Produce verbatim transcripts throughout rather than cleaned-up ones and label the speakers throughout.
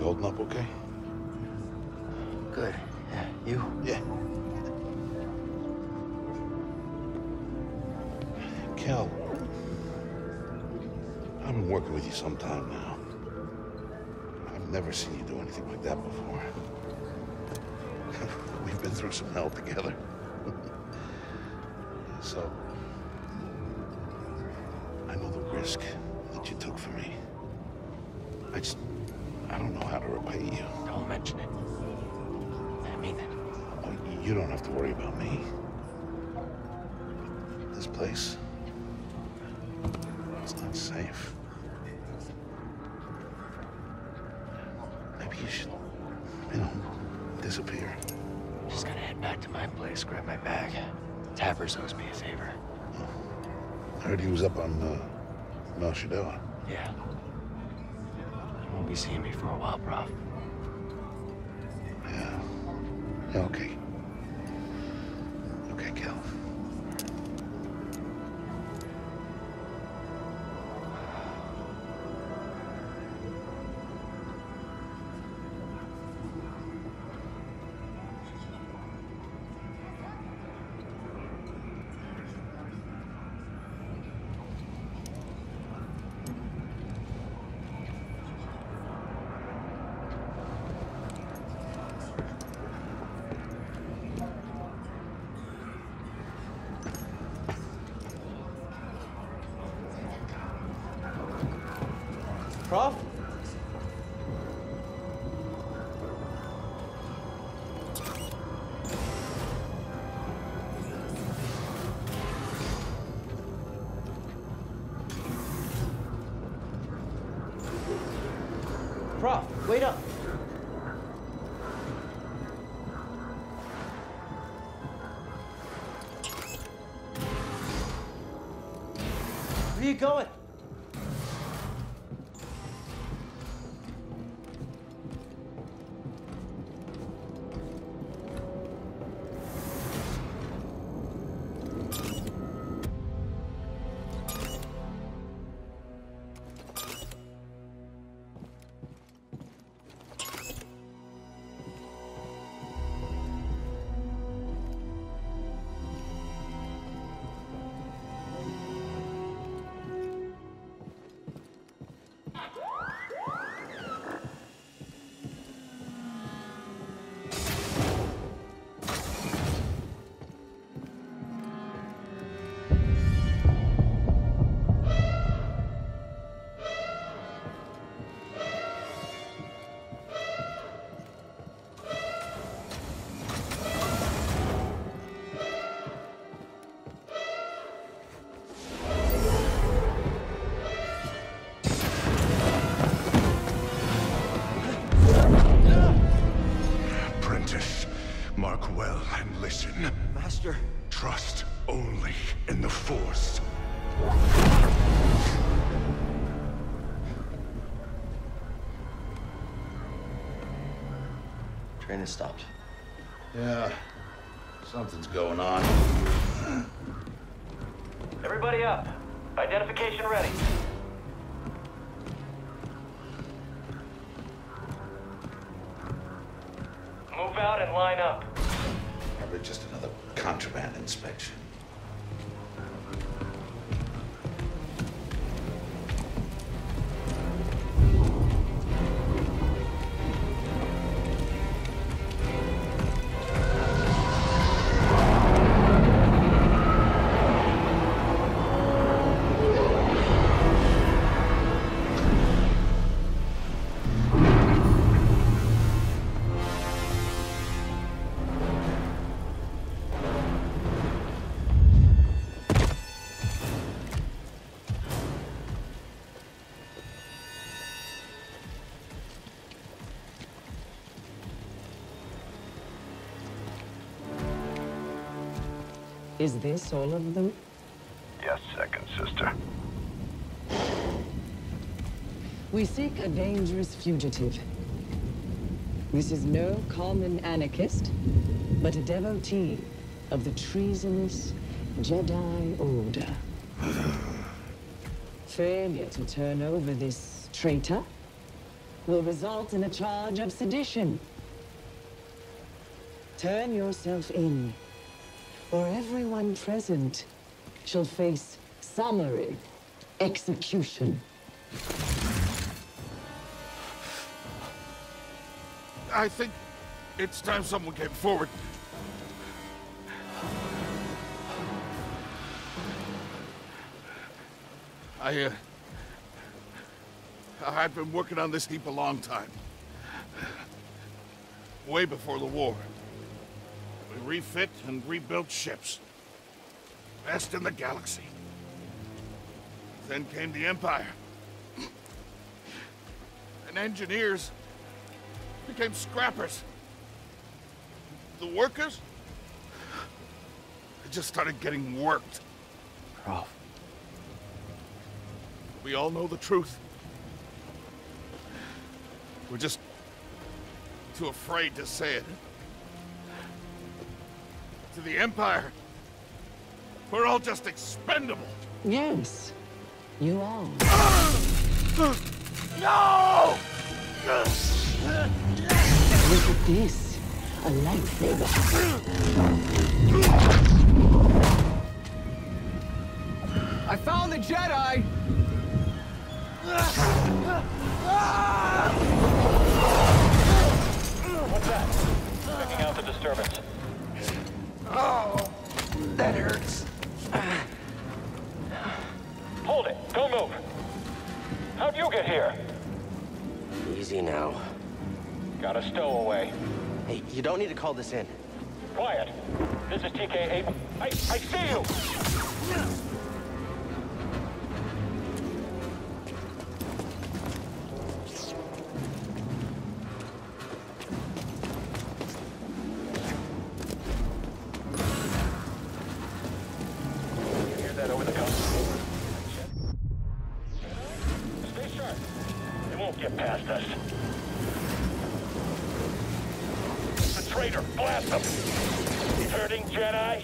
Speaker 1: You holding up okay?
Speaker 2: Good. Yeah, you?
Speaker 1: Yeah. Cal, I've been working with you some time now. I've never seen you do anything like that before. We've been through some hell together. So, I know the risk that you took for me. I just, I don't know how to repay you.
Speaker 2: Don't mention it. I mean it.
Speaker 1: Oh, you don't have to worry about me. This place, it's not safe. Maybe you should, you know, disappear.
Speaker 2: Just gotta head back to my place, grab my bag. Tappers owes me a favor.
Speaker 1: Oh. I heard he was up on uh, Mel Shadella.
Speaker 2: Yeah. You won't be seeing me for a while, Prof.
Speaker 1: Yeah. Yeah, okay. Okay, Cal.
Speaker 3: Prof? Prof, wait up. Where are you going?
Speaker 4: Mark well and listen.
Speaker 3: Master.
Speaker 4: Trust only in the Force.
Speaker 2: Train has stopped.
Speaker 1: Yeah, something's going on.
Speaker 5: Everybody up. Identification ready. Move out and line up.
Speaker 1: Probably just another contraband inspection.
Speaker 6: Is this all of them?
Speaker 4: Yes, second sister.
Speaker 6: We seek a dangerous fugitive. This is no common anarchist, but a devotee of the treasonous Jedi Order. Failure to turn over this traitor will result in a charge of sedition. Turn yourself in, or everyone present shall face summary execution.
Speaker 7: I think it's time someone came forward. I, uh... I've been working on this heap a long time. Way before the war. We refit and rebuilt ships. Best in the galaxy. Then came the Empire. And engineers became scrappers. The workers, they just started getting worked.
Speaker 2: Prof.
Speaker 7: We all know the truth. We're just too afraid to say it. To the Empire, we're all just expendable.
Speaker 6: Yes, you are.
Speaker 7: No!
Speaker 6: Look at this, a lightsaber.
Speaker 8: I found the Jedi!
Speaker 5: What's that? Checking out the disturbance.
Speaker 2: Oh, that hurts.
Speaker 5: Hold it. Don't move. How'd you get here?
Speaker 2: Easy now.
Speaker 5: Got a stowaway.
Speaker 2: Hey, you don't need to call this in.
Speaker 5: Quiet. This is T K eight. I, I see you! You hear that over the console? Stay sharp. They won't get past us. The traitor! Blast him! Hurting Jedi?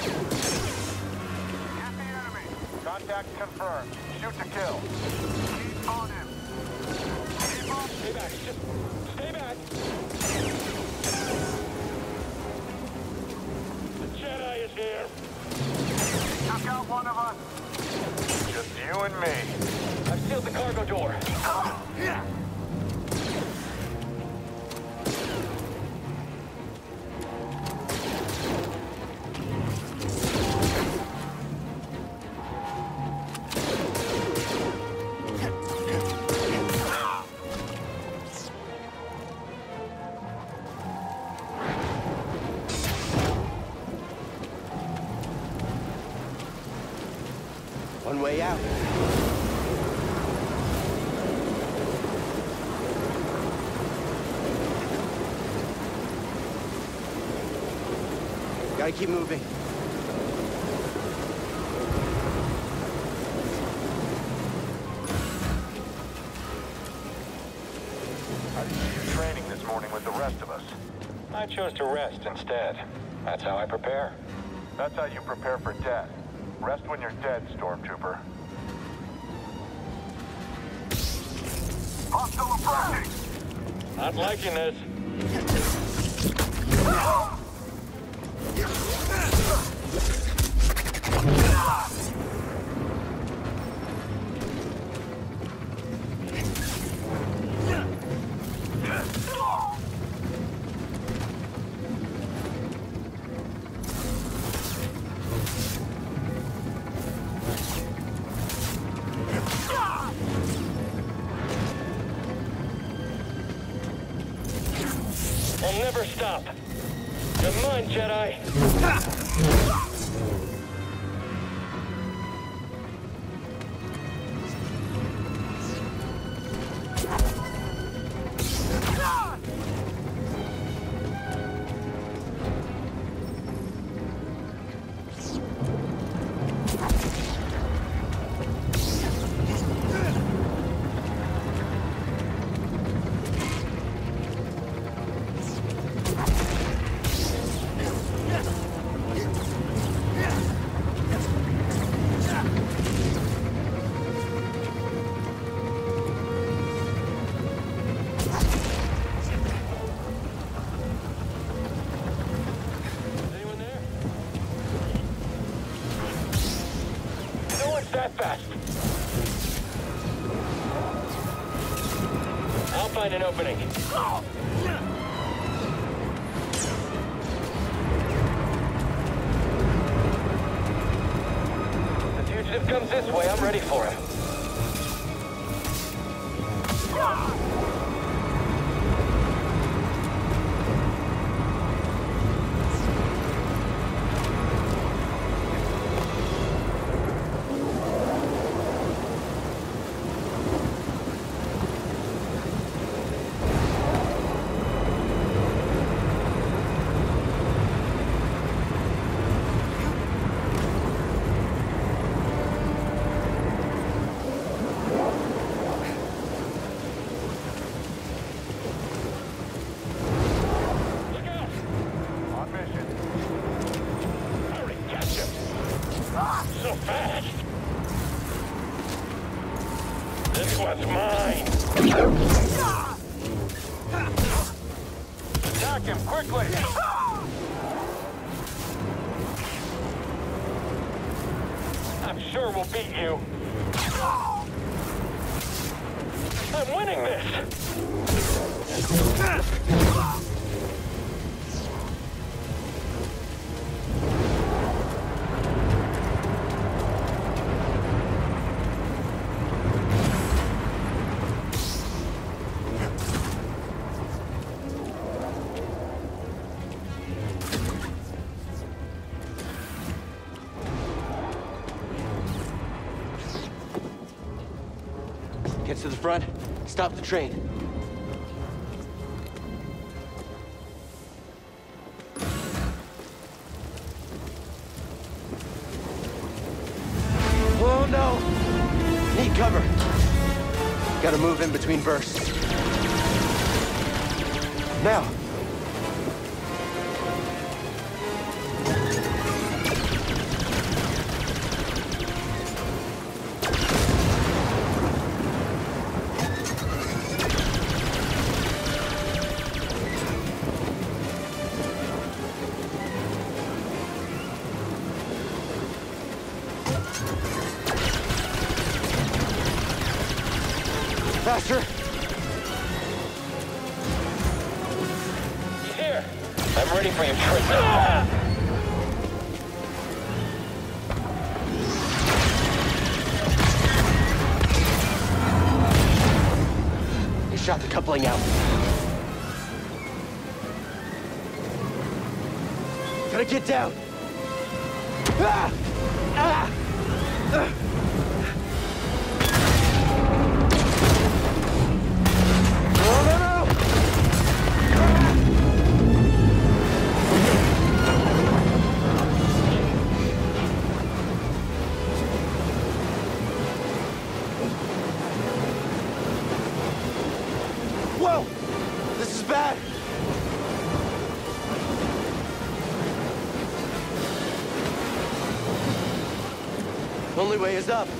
Speaker 4: Get the enemy. Contact confirmed. Shoot to kill. Keep on him. Keep on.
Speaker 5: Stay back. Just stay back. The Jedi is here.
Speaker 4: Took out one of us. Just you and me.
Speaker 5: I've sealed the cargo door.
Speaker 2: One way out. Gotta keep moving.
Speaker 4: I see you training this morning with the rest of us.
Speaker 5: I chose to rest instead. That's how I prepare.
Speaker 4: That's how you prepare for death. Rest when you're dead, Stormtrooper. Hostile approaching!
Speaker 5: Not liking this. I'll never stop. You're mine, Jedi.
Speaker 4: Yeah.
Speaker 5: find an opening. The fugitive comes this way. I'm ready for him. This one's mine!
Speaker 4: Attack him, quickly!
Speaker 5: I'm sure we'll beat you. I'm winning this!
Speaker 3: Get to the front. Stop the train. Oh no! Need cover. Gotta move in between bursts. Now! Faster!
Speaker 5: He's here! I'm ready for you, Tristan!
Speaker 3: He shot the coupling out. Gotta get down! Ah! Ah! Ah! Whoa! This is bad! Only way is up.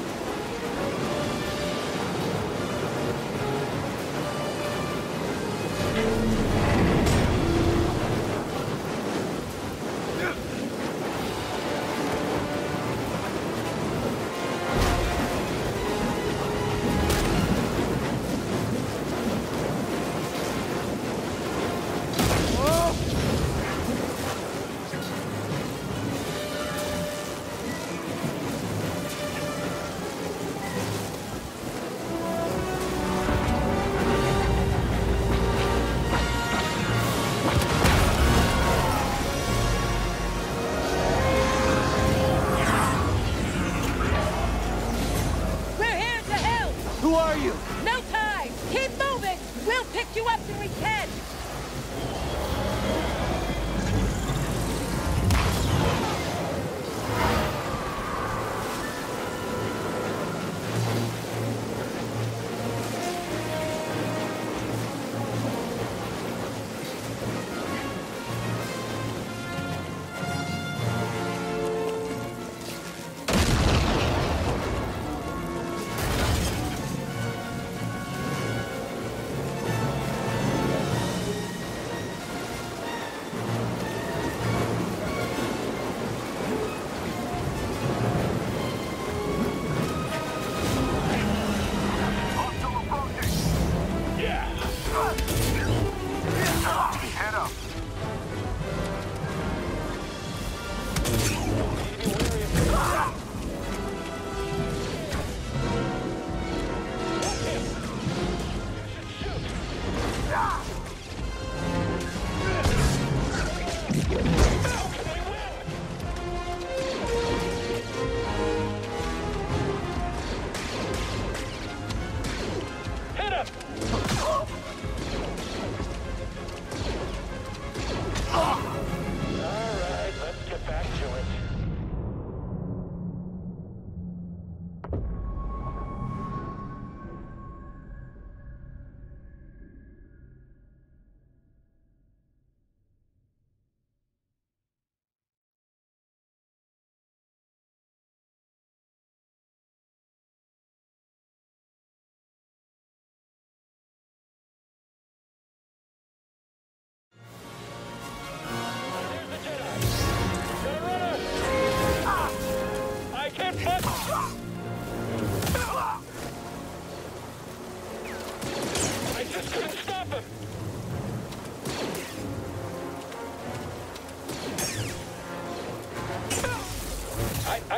Speaker 3: Who are you?
Speaker 9: No time! Keep moving! We'll pick you up when we can!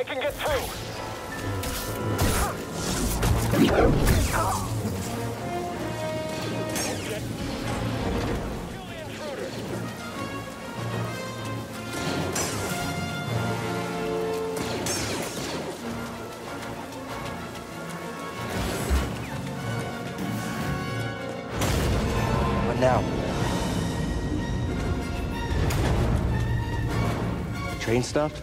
Speaker 5: can get through.
Speaker 3: What now? Train stopped?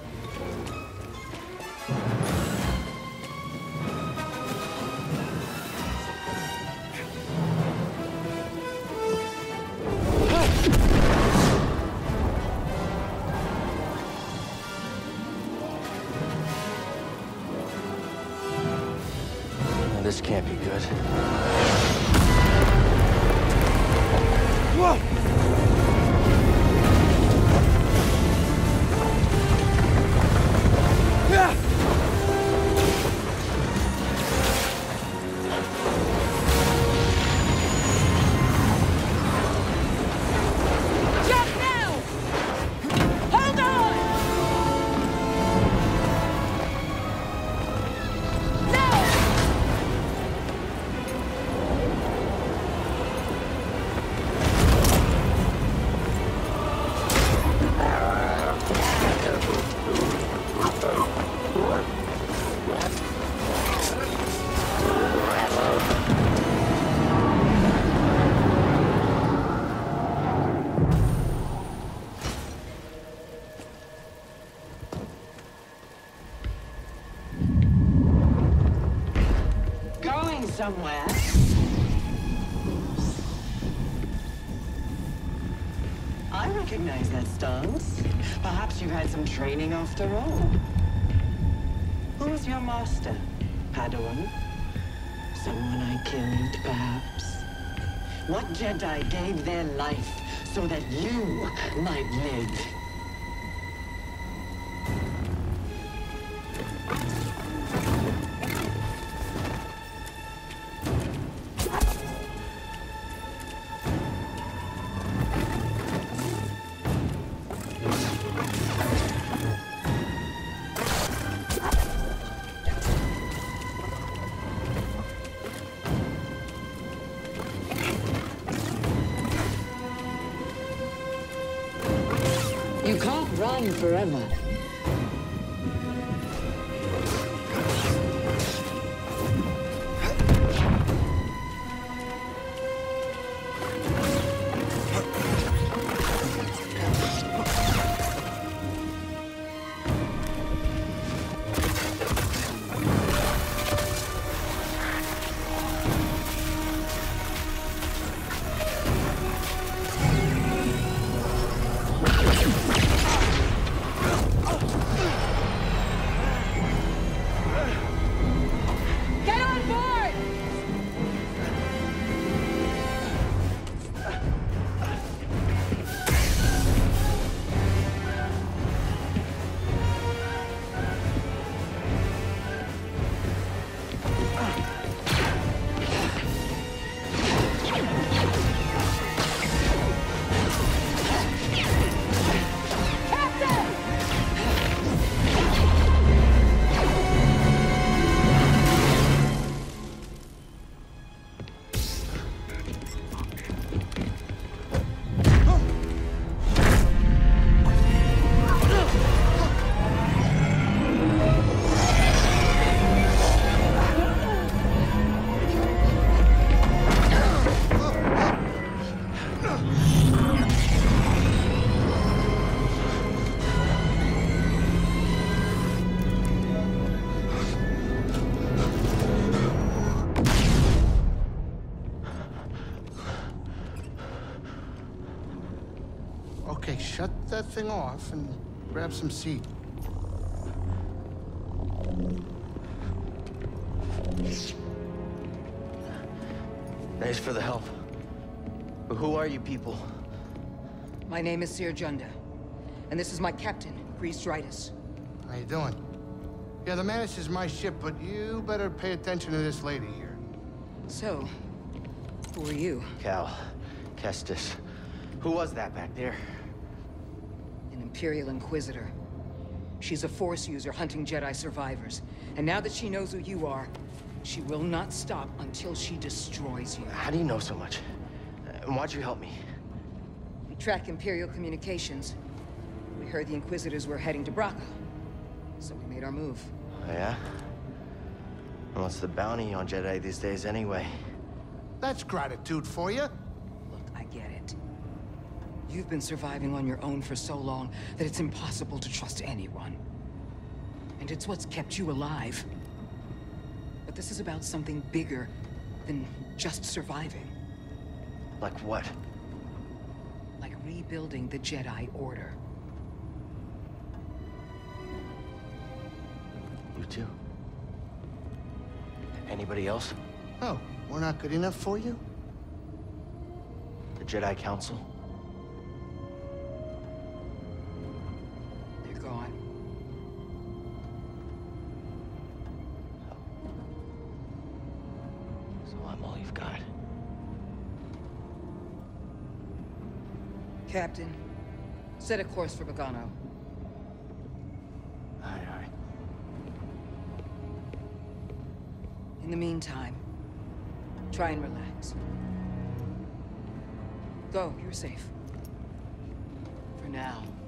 Speaker 3: This can't be good. Whoa! Yeah!
Speaker 9: Jump now! Hold on! No!
Speaker 6: Going somewhere. I recognize that stance. Perhaps you've had some training after all. Who was your master? Padawan? Someone I killed, perhaps? What Jedi gave their life so that you might live? You can't run forever.
Speaker 9: Get on board!
Speaker 10: Okay, shut that thing off and grab some seat.
Speaker 3: Thanks for the help. But who are you people?
Speaker 11: My name is Cere Junda, and this is my captain, Grease Dritus.
Speaker 10: How you doing? Yeah, the Mantis is my ship, but you better pay attention to this lady here.
Speaker 11: So, who are you?
Speaker 3: Cal. Kestis. Who was that back there?
Speaker 11: An Imperial Inquisitor. She's a Force user hunting Jedi survivors. And now that she knows who you are, she will not stop until she destroys you.
Speaker 3: How do you know so much? And why'd you help me?
Speaker 11: We track Imperial communications. We heard the Inquisitors were heading to Bracca. So we made our move.
Speaker 3: Oh, yeah? And what's the bounty on Jedi these days anyway?
Speaker 10: That's gratitude for you.
Speaker 11: Look, I get it. You've been surviving on your own for so long that it's impossible to trust anyone. And it's what's kept you alive. But this is about something bigger than just surviving.
Speaker 3: Like what?
Speaker 11: Like rebuilding the Jedi Order.
Speaker 3: You too? Anybody else?
Speaker 10: Oh, we're not good enough for you?
Speaker 3: The Jedi Council?
Speaker 11: They're gone.
Speaker 3: So I'm all you've got.
Speaker 11: Captain, set a course for Bogano.
Speaker 3: Aye, aye.
Speaker 11: In the meantime, try and relax. Go, you're safe. For now.